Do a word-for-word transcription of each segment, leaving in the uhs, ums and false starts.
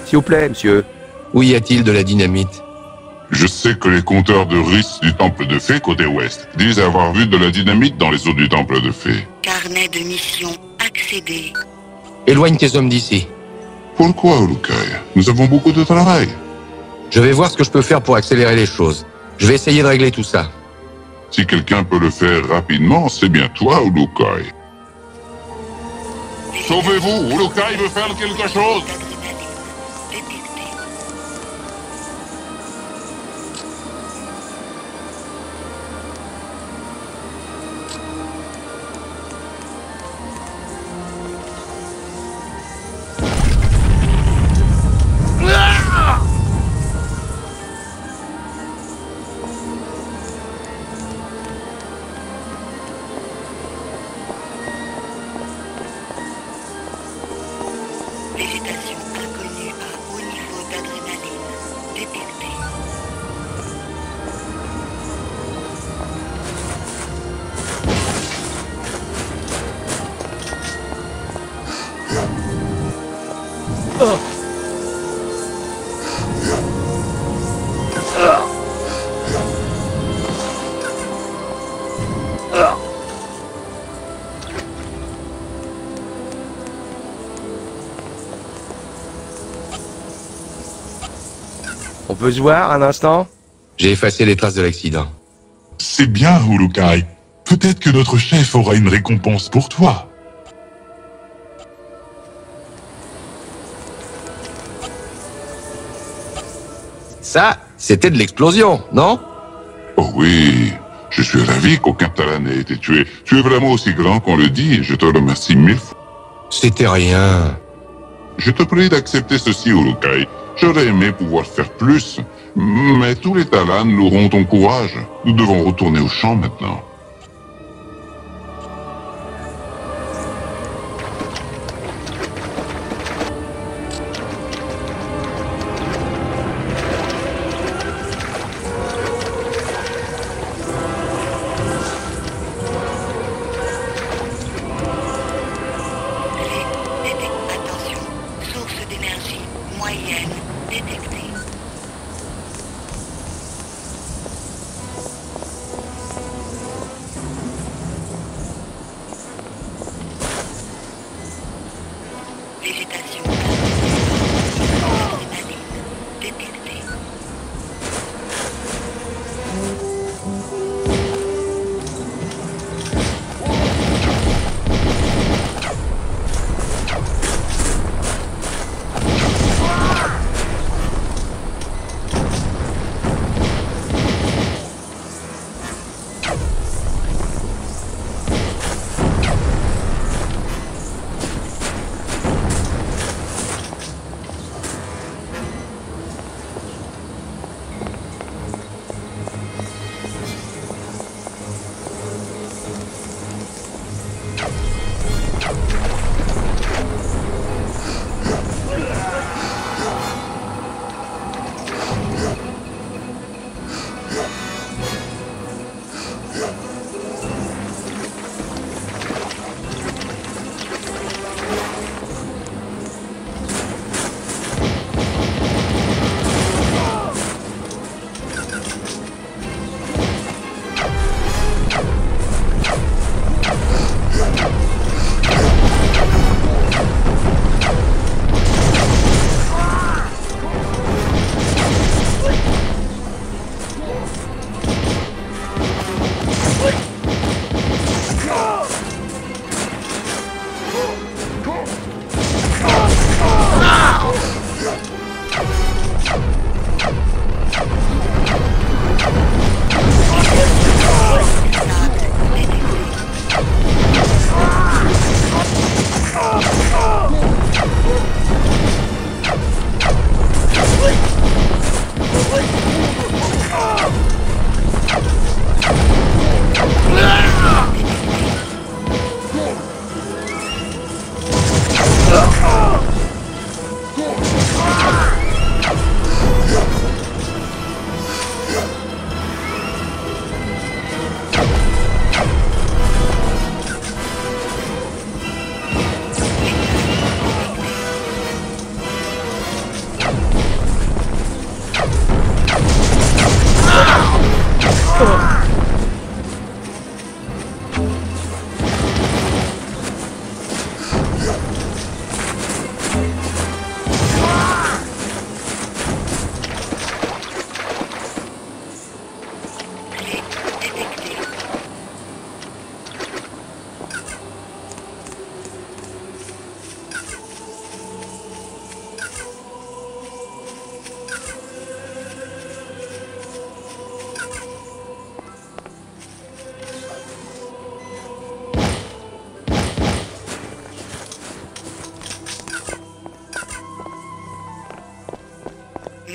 S'il vous plaît, monsieur. Où y a-t-il de la dynamite? Je sais que les compteurs de Rhys du Temple de Fée, côté ouest, disent avoir vu de la dynamite dans les eaux du Temple de Fée. Carnet de mission accédé. Éloigne tes hommes d'ici. Pourquoi, Uruk-hai? Nous avons beaucoup de travail. Je vais voir ce que je peux faire pour accélérer les choses. Je vais essayer de régler tout ça. Si quelqu'un peut le faire rapidement, c'est bien toi, Uruk-hai. Sauvez-vous, Uruk-hai veut faire quelque chose. Végétation inconnue à haut niveau d'adrénaline détectée. On peut se voir un instant? J'ai effacé les traces de l'accident. C'est bien, Uruk-hai. Peut-être que notre chef aura une récompense pour toi. Ça, c'était de l'explosion, non? Oh oui, je suis ravi qu'aucun Talon ait été tué. Tu es vraiment aussi grand qu'on le dit et je te remercie mille fois. C'était rien. Je te prie d'accepter ceci, Uruk-hai. J'aurais aimé pouvoir faire plus, mais tous les Talans loueront ton courage. Nous devons retourner au champ maintenant. Attention, source d'énergie moyenne détectée. Végétation adrénaline détectée.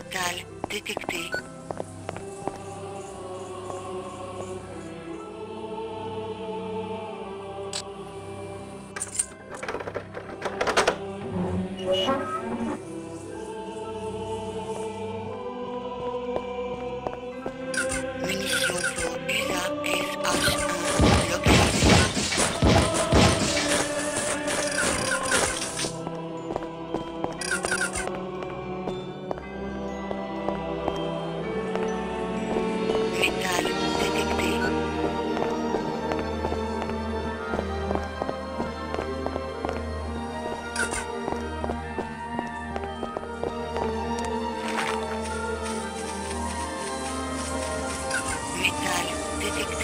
Métal détecté. Munitions pour U S A S H un localisées. Métal détecté. Métal détecté.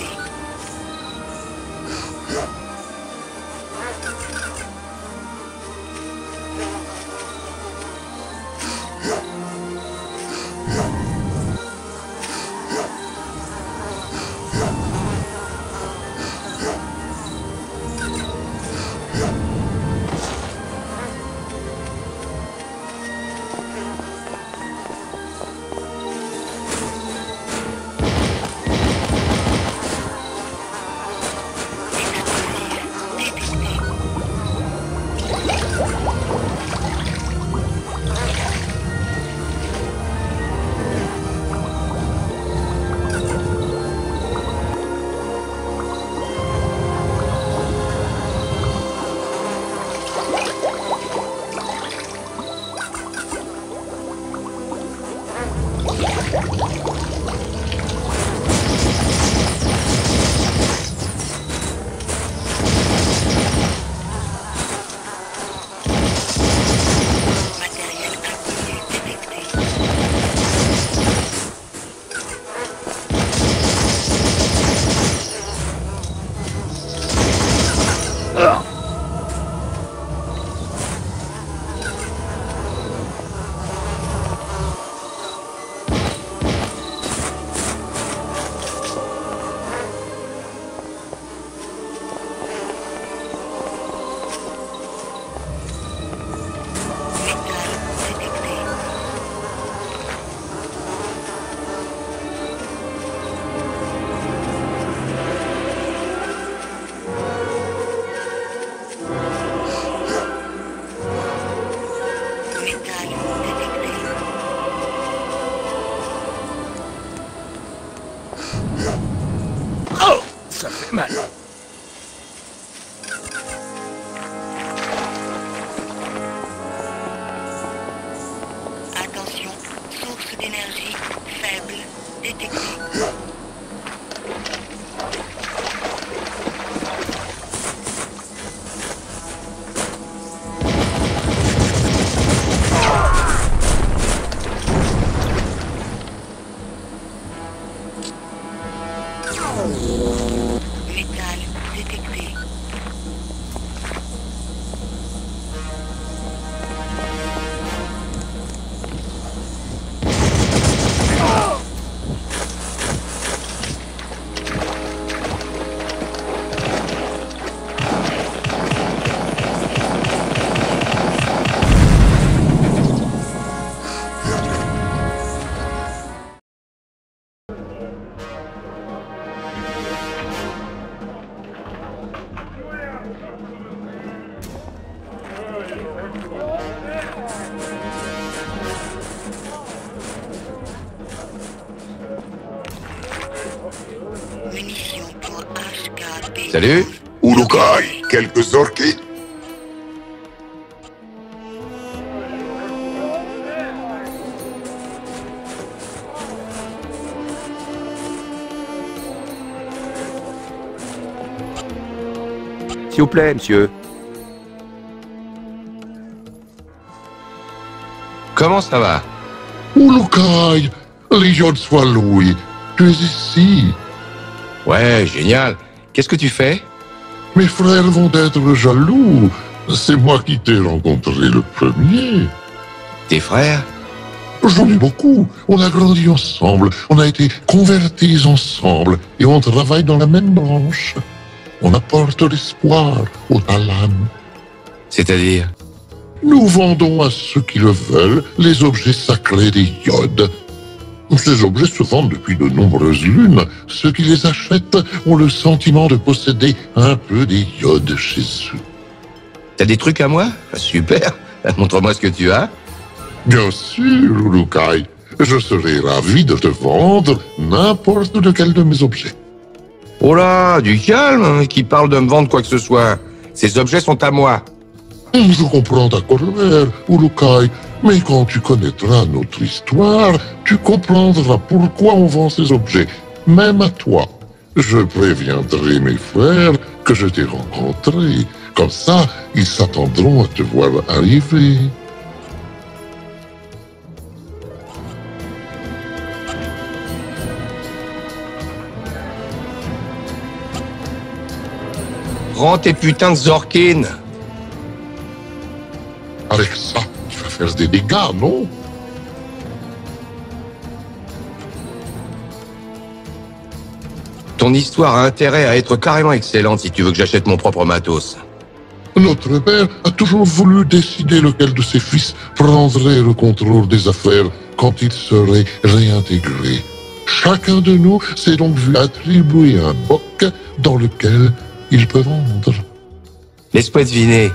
Matériel inconnu détecté. Métal détecté. Métal détecté. Oh, ça fait mal. Attention, source d'énergie faible détectée. Métal détecté. Munitions pour H K B. Salut. Urukai, quelques orchis? S'il vous plaît, monsieur. Comment ça va? Urukai, Légion de soit loué. Tu es ici. Ouais, génial. Qu'est-ce que tu fais? Mes frères vont être jaloux. C'est moi qui t'ai rencontré le premier. Tes frères? J'en ai beaucoup. On a grandi ensemble. On a été convertis ensemble. Et on travaille dans la même branche. On apporte l'espoir aux Talans. C'est-à-dire? Nous vendons à ceux qui le veulent les objets sacrés des Yodes. Ces objets se vendent depuis de nombreuses lunes. Ceux qui les achètent ont le sentiment de posséder un peu des Yodes chez eux. T'as des trucs à moi? Super. Montre-moi ce que tu as. Bien sûr, Urukai. Je serai ravi de te vendre n'importe lequel de mes objets. Oh là, du calme, hein, qui parle de me vendre quoi que ce soit. Ces objets sont à moi. Je comprends ta colère, Urukai, mais quand tu connaîtras notre histoire, tu comprendras pourquoi on vend ces objets, même à toi. Je préviendrai mes frères que je t'ai rencontré. Comme ça, ils s'attendront à te voir arriver. Rends tes putains de Zorkin. Avec ça, tu vas faire des dégâts, non? Ton histoire a intérêt à être carrément excellente si tu veux que j'achète mon propre matos. Notre père a toujours voulu décider lequel de ses fils prendrait le contrôle des affaires quand il serait réintégré. Chacun de nous s'est donc vu attribuer un boc dans lequel il peut vendre. Laisse-moi deviner.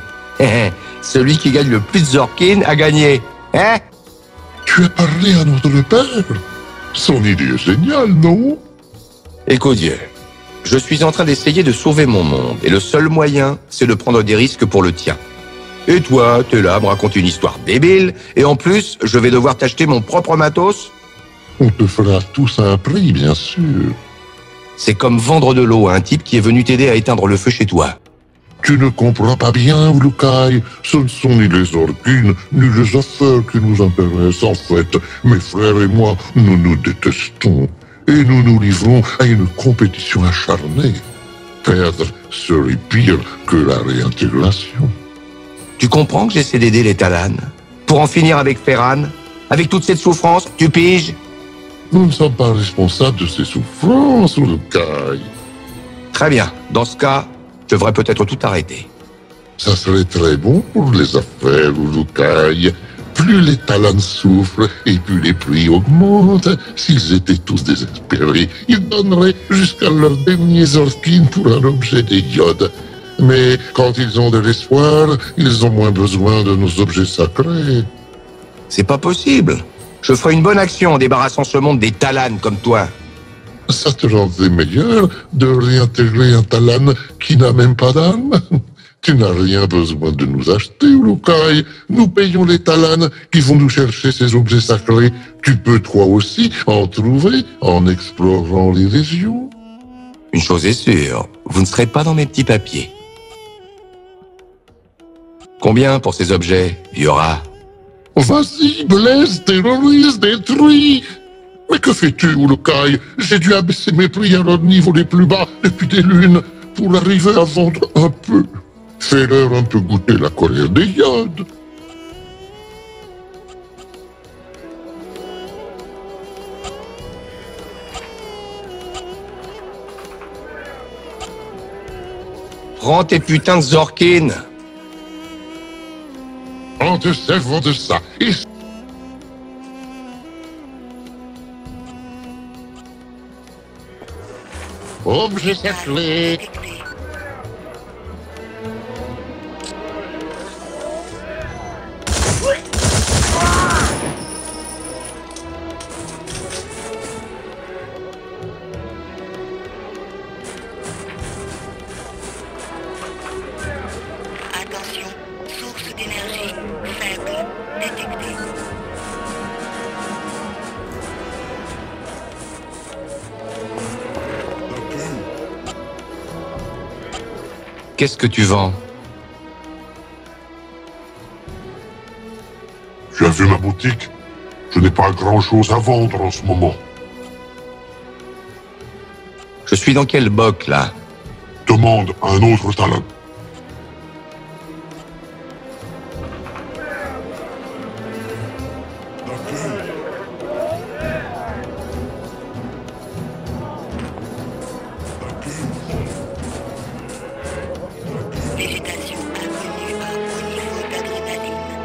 Celui qui gagne le plus de Zorkin a gagné. Hein? Tu as parlé à notre père? Son idée est géniale, non? Écoute, Dieu, je suis en train d'essayer de sauver mon monde, et le seul moyen, c'est de prendre des risques pour le tien. Et toi, t'es là, me raconte une histoire débile, et en plus, je vais devoir t'acheter mon propre matos? On te fera tous un prix, bien sûr. C'est comme vendre de l'eau à un type qui est venu t'aider à éteindre le feu chez toi. Tu ne comprends pas bien, Urukai. Ce ne sont ni les Zorkin, ni les affaires qui nous intéressent. En fait, mes frères et moi, nous nous détestons. Et nous nous livrons à une compétition acharnée. Perdre serait pire que la réintégration. Tu comprends que j'essaie d'aider les Talanes? Pour en finir avec Ferran? Avec toute cette souffrance, tu piges? Nous ne sommes pas responsables de ces souffrances, Urukai. Très bien. Dans ce cas, je devrais peut-être tout arrêter. Ça serait très bon pour les affaires, Urukai. Plus les Talanes souffrent et plus les prix augmentent. S'ils étaient tous désespérés, ils donneraient jusqu'à leur dernier Zorkin pour un objet des Yodes. Mais quand ils ont de l'espoir, ils ont moins besoin de nos objets sacrés. C'est pas possible. Je ferai une bonne action en débarrassant ce monde des Talanes comme toi. Ça te rendrait meilleur de réintégrer un Talan qui n'a même pas d'âme? Tu n'as rien besoin de nous acheter, Urukai. Nous payons les Talanes qui vont nous chercher ces objets sacrés. Tu peux toi aussi en trouver en explorant les régions. Une chose est sûre, vous ne serez pas dans mes petits papiers. Combien pour ces objets, Viora? Vas-y, blesse, terrorise, détruis. Mais que fais-tu, Urukai? J'ai dû abaisser mes prix à leur niveau les plus bas depuis des lunes pour arriver à vendre un peu. Fais-leur un peu goûter la colère des Yodes. Prends tes putains de Zorkin. En te servant de ça, et... Objet sacré. Attention, source d'énergie faible détectée. Qu'est-ce que tu vends? Tu as vu ma boutique? Je n'ai pas grand-chose à vendre en ce moment. Je suis dans quel boc, là? Demande à un autre talent. Végétation inconnue à haut niveau d'adrénaline.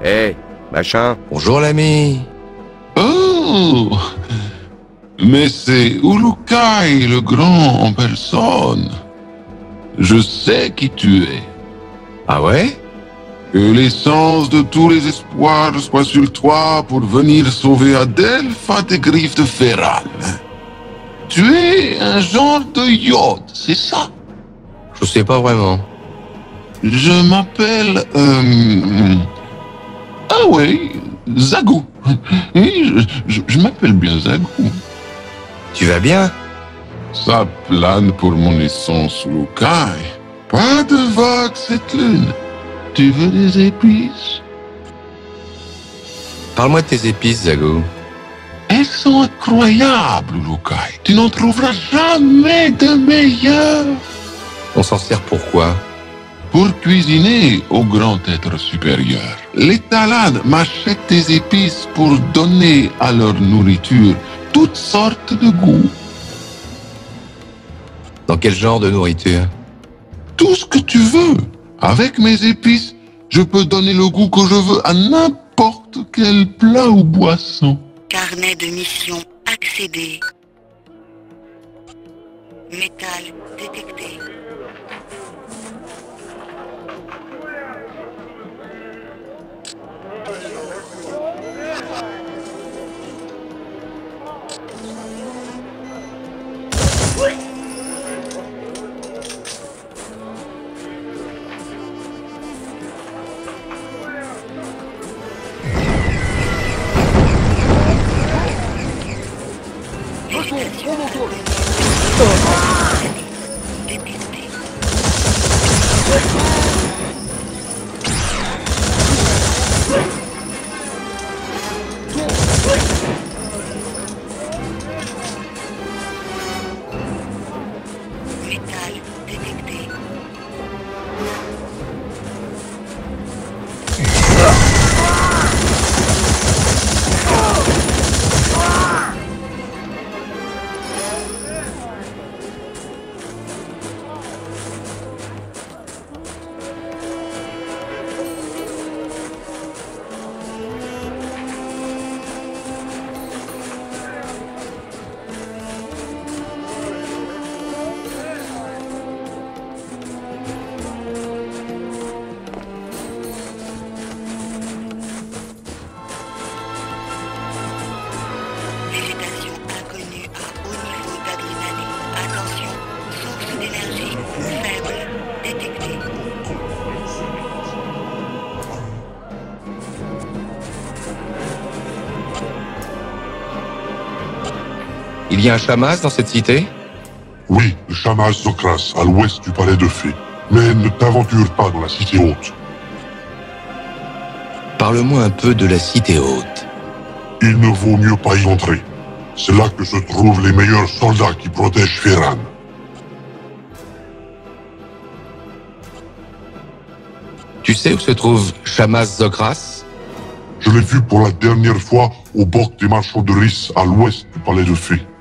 Hé, machin. Bonjour l'ami. Oh! Mais c'est Uruk-hai, le grand en personne. Je sais qui tu es. Ah ouais? Que l'essence de tous les espoirs soit sur toi pour venir sauver Adelpha des griffes de Feral. Tu es un genre de Yod, c'est ça? Je sais pas vraiment. Je m'appelle... euh, Ah ouais, Zagu. Oui, je, je- je m'appelle bien Zagu. Tu vas bien? Ça plane pour mon essence, Uruk-hai. Pas de vague cette lune. Tu veux des épices? Parle-moi de tes épices, Zago. Elles sont incroyables, Uruk-hai. Tu n'en trouveras jamais de meilleures. On s'en sert pourquoi? Pour cuisiner au grand être supérieur. Les Talans m'achètent des épices pour donner à leur nourriture toutes sortes de goûts. Dans quel genre de nourriture? Tout ce que tu veux. Avec mes épices, je peux donner le goût que je veux à n'importe quel plat ou boisson. Carnet de mission accédé. Métal détecté. Végétation dépistée. Métal détecté. Végétation inconnue à haut niveau d'adrénaline. Attention, source d'énergie faible détectée. Il y a un chamas dans cette cité? Oui, le Shamas Zokras, à l'ouest du palais de fées. Mais ne t'aventure pas dans la cité haute. Parle-moi un peu de la cité haute. Il ne vaut mieux pas y entrer. C'est là que se trouvent les meilleurs soldats qui protègent Feral. Tu sais où se trouve Shamas Zokras? Je l'ai vu pour la dernière fois au bord des marchands de Rhys, à l'ouest du palais de fées.